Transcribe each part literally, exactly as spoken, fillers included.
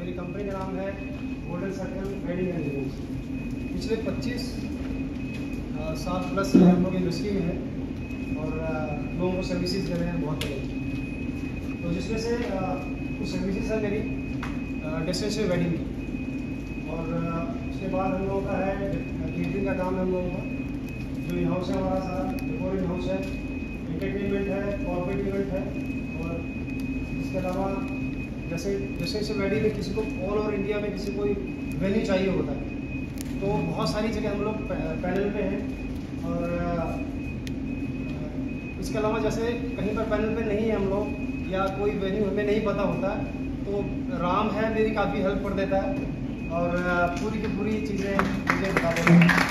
मेरी कंपनी का नाम है गोल्डन सर्कल वेडिंग इंजीनियर्स। पिछले पच्चीस साल प्लस हम लोग इंडस्ट्री में हैं और लोगों को सर्विसेज दे रहे हैं बहुत तरह। तो जिसमें से कुछ सर्विसेज है मेरी डेस्टिनेशन वेडिंग की, और उसके बाद हम लोगों का है केटरिंग का काम है हम लोगों का, जो इन हाउस है हमारा सारा डेकोर इन हाउस है, एंटरटेनमेंट है, कॉर्पोरेट इवेंट है। और इसके अलावा जैसे जैसे जैसे वेडिंग में किसी को ऑल ओवर इंडिया में किसी को वेन्यू चाहिए होता है, तो बहुत सारी जगह हम लोग पैनल पे हैं। और इसके अलावा जैसे कहीं पर पैनल पे नहीं है हम लोग या कोई वेन्यू हमें नहीं पता होता है, तो राम है मेरी काफ़ी हेल्प कर देता है और पूरी की पूरी चीज़ें मुझे बता देता है।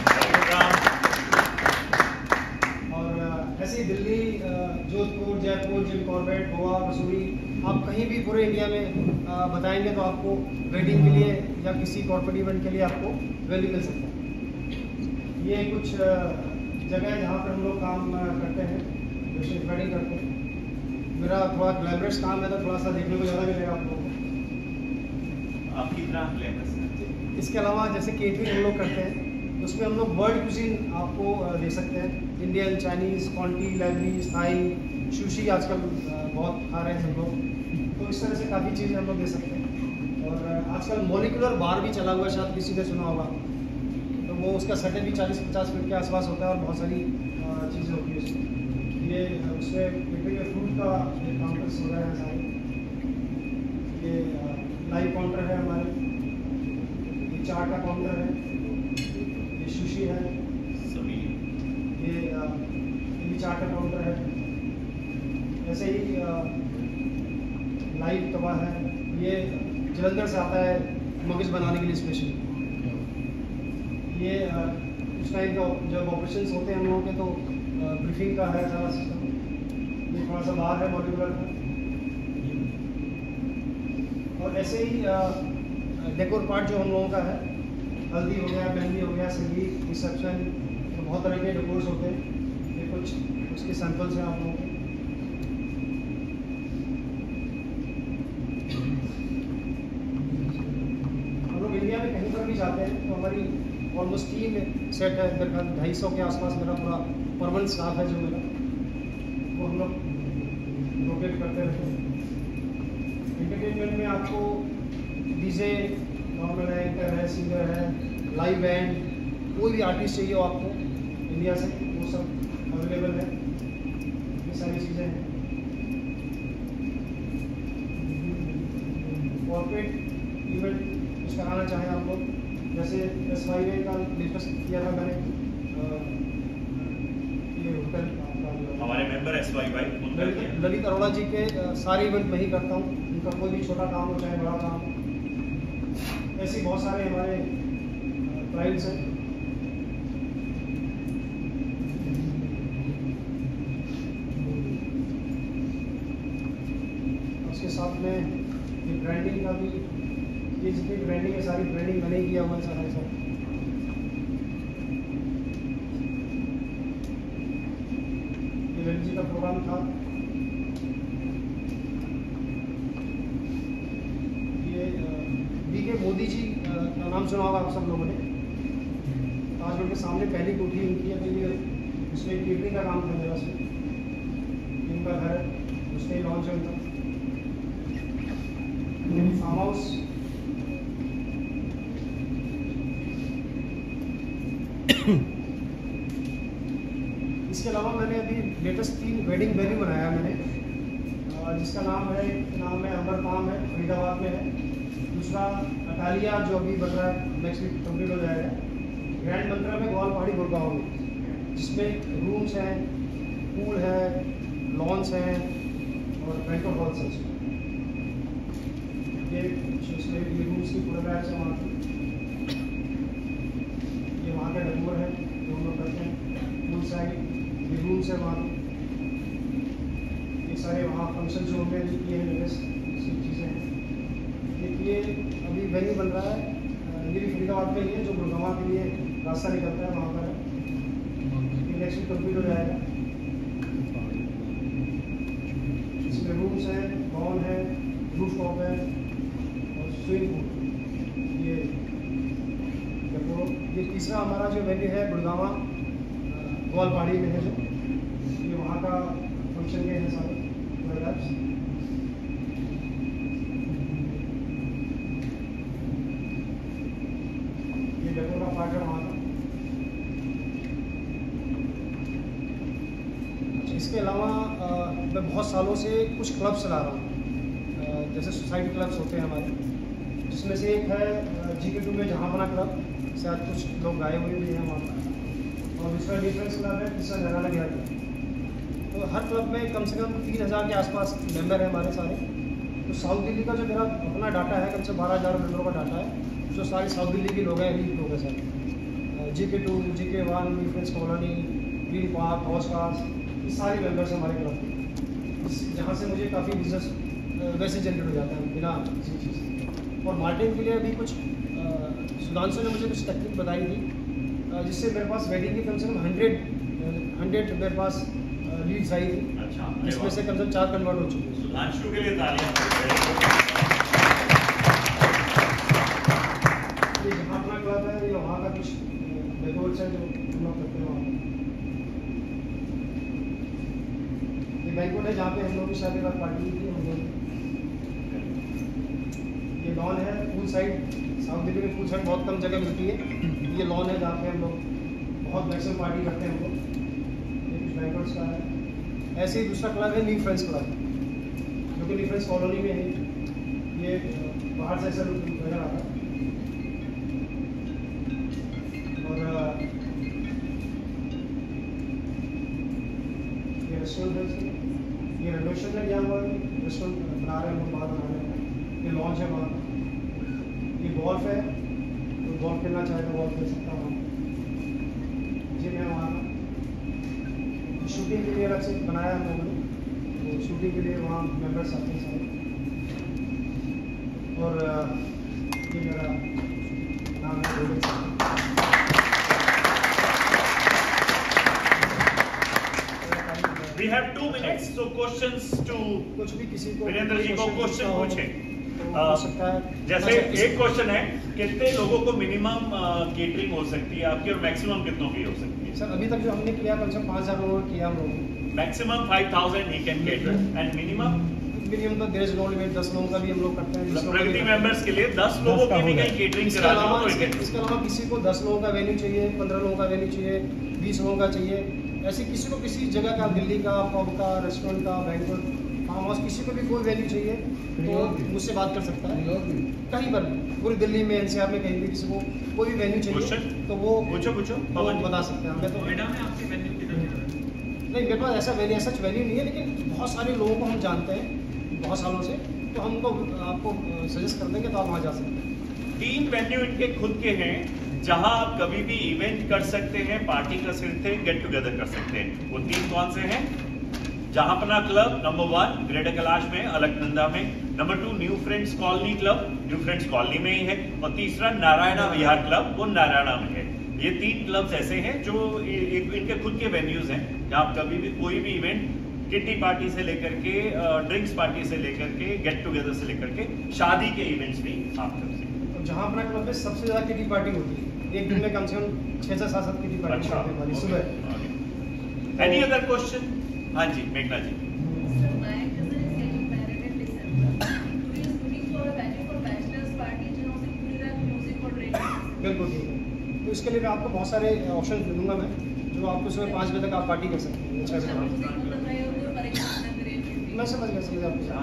और ऐसे ही दिल्ली, जोधपुर, जयपुर, जिम कॉर्बेट, गोवा, मसूरी, आप कहीं भी पूरे इंडिया में बताएंगे तो आपको वेडिंग के लिए या किसी कॉर्पोरेट इवेंट के लिए आपको वैल्यू मिल सकता है। ये कुछ जगह है जहाँ पर हम लोग काम करते हैं, जैसे वेडिंग करते हैं। मेरा थोड़ा ग्लैमरस काम है तो थोड़ा सा देखने को ज़्यादा मिलेगा आप लोगों को। आप कितना ग्लैमरस है? इसके अलावा जैसे केटरिंग हम लोग करते हैं, उसमें हम लोग वर्ल्ड कुजीन आपको दे सकते हैं। Indian, Chinese, conti, Lebanese, Thai, sushi आजकल बहुत खा रहे हैं हम लोग, तो इस तरह से काफ़ी चीज़ें हम लोग दे सकते हैं। और आजकल मॉलिकुलर बार भी चला हुआ है, शायद किसी ने सुना होगा, तो वो उसका सेटअप भी चालीस पचास मिनट के आसपास होता है और बहुत सारी चीज़ें होती है उसमें। ये उसमें केटरिंग में फ्रूट का काउंटर्स हो रहे हैं सारे, ये लाइव काउंटर है हमारे, ये चाट का काउंटर है, ये सुशी है, सभी ये ये चाट का काउंटर है। ऐसे ही लाइव तवा है, ये जलंधर से आता है मगज बनाने के लिए स्पेशल। ये उस टाइम का जब ऑपरेशंस होते हैं हम लोगों के, तो ब्रीफिंग का है सारा सिस्टम। ये थोड़ा सा बाहर है मॉलिकुलर का। और ऐसे ही डेकोर पार्ट जो हम लोगों का है, हल्दी हो गया, मेहंदी हो गया, संगीत, रिसेप्शन, तो बहुत तरह के डेकोर्स होते हैं। ये कुछ उसके सैंपल्स हैं आप लोगों के। इंडिया में कहीं पर भी जाते हैं तो हमारी ऑलमोस्ट टीम सेट है, लगभग ढाई सौ के आसपास मेरा पूरा परमानेंट स्टाफ है जो मेरा, वो हम लोग रोटेट करते रहते हैं। एंटरटेनमेंट में आपको डीजे, नॉर्मल एंकर है, सिंगर है, लाइव बैंड, कोई भी आर्टिस्ट चाहिए हो आपको इंडिया से, वो सब अवेलेबल है। ये सारी चीज़ें हैं। कॉर्पोरेट इवेंट कराना चाहें आप लोग, जैसे एस वाई वे का डिस्कस किया था मैंने, ये होटल हमारे member S Y Y Lalit Arora ji के सारे इवेंट मैं ही करता हूँ। उनका कोई भी छोटा काम हो चाहे बड़ा काम हो, ऐसे बहुत सारे हमारे क्लाइंट्स हैं। उसके साथ में ये ब्रांडिंग का भी, ये जितनी ब्रांडिंग है सारी ब्रांडिंग मैंने ही किया हुआ है सारा सब। ये ललित जी का प्रोग्राम था। ये बी के मोदी जी का नाम सुना होगा आप सब लोगों ने। ताजमहल के सामने पहली कोठी उनकी है, तो ये उसमें केटरिंग का काम था मेरा, उसमें इनका घर है, उसमें लॉन्च है उनका फार्म हाउस। इसके अलावा मैंने अभी लेटेस्ट तीन वेडिंग वेन्यू बनाया है मैंने, जिसका नाम है नाम है अमर पाम है, फरीदाबाद में है। दूसरा अटालिया जो अभी बन रहा है, नेक्स्ट वीक कंप्लीट हो जाएगा। ग्रैंड मंत्रा में ग्वालपहाड़ी गुड़गांव में, जिसमें रूम्स हैं, पूल है, लॉन्स हैं और बैंक्वेट हॉल्स हैं। ये उसमें ये रूम्स की फोटोग्राफ्स हैं वहाँ की, ये वहाँ का डेकोर है जो हम लोग करते हैं। पूल साइड ये रूम्स है वहाँ, ये सारे वहाँ फंक्शन जो होंगे ये है लेटेस्ट चीज़ें हैं। देखिए अभी वेन्यू बन रहा है, ये भी फरीदाबाद में ही है, जो गुड़गांव के लिए रास्ता निकलता है वहाँ पर है। ये नेक्स्ट वीक कम्प्लीट हो जाएगा। इसमें रूम्स हैं, लॉन है, रूफ टॉप है और स्विमिंग पूल। ये देखो, ये तीसरा हमारा जो वेन्यू है गुड़गावा ग्वालपाड़ी में है, जो ये वहाँ का फंक्शन के हैं सारे प्रोग्राम्स। ये डेकोर का पार्ट है वहाँ का। अच्छा, इसके अलावा मैं बहुत सालों से कुछ क्लब चला रहा हूँ, जैसे सोसाइटी क्लब्स होते हैं हमारे, जिसमें से एक है जी के टू में जहाँ बना क्लब, शायद कुछ लोग गाए हुए भी हैं वहाँ पर, और दूसरा डिफरेंस क्लब है, तीसरा नराना बिहार क्लब। तो हर क्लब में कम से कम तीन हज़ार के आसपास मेंबर हैं हमारे सारे। तो साउथ दिल्ली का जो मेरा अपना डाटा है, कम से बारह हज़ार मेंबरों का डाटा है, जो सारे साउथ दिल्ली के लोग हैं, एलिट लोग हैं सारे। जी के two, G K one, Defence Colony, Green Park, हॉस पास, ये सारे मेंबर्स हैं हमारे क्लब के, जहाँ से मुझे काफ़ी बिजनेस वैसे जनरेट हो जाता है बिना किसी चीज़ से। और मार्केटिंग के लिए अभी कुछ सुधांशु ने मुझे कुछ टेक्निक बताई थी, जिससे मेरे पास वेडिंग की कम से कम हंड्रेड हंड्रेड मेरे पास लीड्स आई थी। अच्छा, जिसमें से कम से कम चार कन्वर्ट हो चुके हैं। सुधांशु के लिए तालियां। ये जहाँ अपना क्लब है, ये वहाँ का कुछ डेकोरेट्स है जो हम लोग करते हैं वहाँ। ये बैंक्वेट है जहाँ पे हम लोग की शादी बाद पार्टी की थी हम लोग। ये लॉन है पूल साइड, साउथ दिल्ली में पूल साइड बहुत कम जगह मिलती है। ये लॉन है जहाँ पे हम लोग बहुत मैक्सिमम पार्टी करते हैं हम लोग। ये कुछ बैंक्वेट्स का है। ऐसे ही दूसरा क्लब है न्यू फ्रेंड्स क्लब, जो कि न्यू फ्रेंड्स कॉलोनी में है। ये बाहर से ऐसा नजर आता है। और ये रेस्टोरेंट है, ये रेनोवेशन है, यहाँ पर रेस्टोरेंट बना रहे हैं हम, बाहर बना रहे हैं। ये लॉन्च है वहाँ, ये गोल्फ है, तो गोल्फ खेलना चाहे तो गोल्फ खेल सकता हूँ। जिम है वहाँ का। शूटिंग के लिए अलग से बनाया हम लोगों ने, तो शूटिंग के लिए वहाँ मेंबर्स आते हैं सारे। और ये मेरा नाम है Govind. We have two minutes, so questions to कुछ भी किसी को वीरेंद्र जी को क्वेश्चन पूछे। तो हो सकता है। जैसे एक क्वेश्चन है, कितने लोगों को मिनिमम केटरिंग हो सकती है आपकी और मैक्सिमम कितनों की हो सकती है? सर अभी तक जो हमने किया कम से कम पाँच हज़ार लोगों ने किया हम लोगों ने। मैक्सिमम फाइव थाउजेंड ही can cater and minimum minimum तो देर इज नो लिमिट, दस लोगों का भी हम लोग करते हैं। बीस लोगों का भी प्रगति करते हैं। मेंबर्स के लिए दस लोगों की भी कहीं केटरिंग इसके करा अलावा दो तो इसके it can- इसके अलावा किसी को दस लोगों का वेन्यू चाहिए, पंद्रह लोगों का वेन्यू चाहिए, बीस लोगों का चाहिए, ऐसे किसी को किसी जगह का, दिल्ली का, पब का, रेस्टोरेंट का, बैंक्वेट, फार्म हाउस, किसी को भी कोई वेन्यू चाहिए तो मुझसे बात कर सकता है। कहीं पर भी, पूरी दिल्ली में, एनसीआर में, कहीं भी किसी को कोई भी वेन्यू चाहिए Question? तो वो पूछो पूछो वो पवन जी। बता सकते हैं। हमें तो नोएडा में आपके वेन्यू किधर किधर है? नहीं, मेरे पास ऐसा वेन्यू सच वेन्यू नहीं है, लेकिन बहुत सारे लोगों को हम जानते हैं बहुत सालों से, तो हम उनको आपको सजेस्ट कर देंगे तो आप वहाँ जा सकते हैं। तीन वेन्यू इनके खुद के हैं जहां आप कभी भी इवेंट कर सकते हैं, पार्टी कर सकते हैं, गेट टुगेदर कर सकते हैं। वो तीन कौन से हैं? Jahanpanah club number one Greater Kailash में, अलकनंदा में। Number two New Friends Colony club, New Friends Colony में ही है। और तीसरा नारायणा विहार क्लब, वो नारायणा में है। ये तीन क्लब्स ऐसे हैं जो इ- इनके खुद के वेन्यूज हैं जहां आप कभी भी कोई भी इवेंट, किट्टी पार्टी से लेकर के ड्रिंक्स पार्टी से लेकर के गेट टुगेदर से लेकर के शादी के इवेंट्स भी आप कर सकते हैं। तो जहाँ अपना क्लब में सबसे ज़्यादा किटी पार्टी होती है, एक दिन में कम से कम छः से सात सात किटी पार्टी अच्छा, होती है हमारी सुबह। Any other question? हाँ जी, मेघना जी। Sir, my cousin is getting married in December. He is looking for a venue for bachelor's party, जिन्हों से पूरी रात music और drinks। बिल्कुल ठीक है। तो इसके लिए मैं आपको बहुत सारे ऑप्शन दे दूंगा मैं, जो आपको सुबह पाँच बजे तक आप पार्टी कर सकते हैं। छः अच्छा, बजे music को बताइए और कोई परेशान न करे। मैं समझ गया समझ आपको।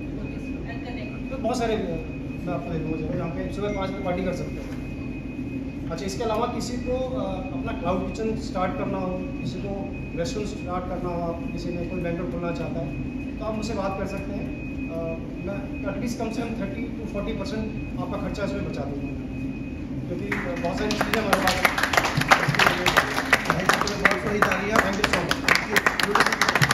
And connect। तो बहुत सारे मैं आपको दे दूँगा जगह जहाँ पे सुबह पाँच बजे पार्टी कर सकते हैं। अच्छा, इसके अलावा किसी को अ, अपना क्लाउड किचन स्टार्ट करना हो, किसी को रेस्टोरेंट स्टार्ट करना हो, आप किसी ने कोई बैंक्वेट खोलना चाहता है तो आप मुझसे बात कर सकते हैं। अ, मैं एटलीस्ट कम से कम थर्टी टू फोर्टी परसेंट आपका खर्चा इसमें बचा दूँगा, क्योंकि बहुत सारी चीज़ें हमारे पास हैं। बहुत सारी तालियां। Thank you so much.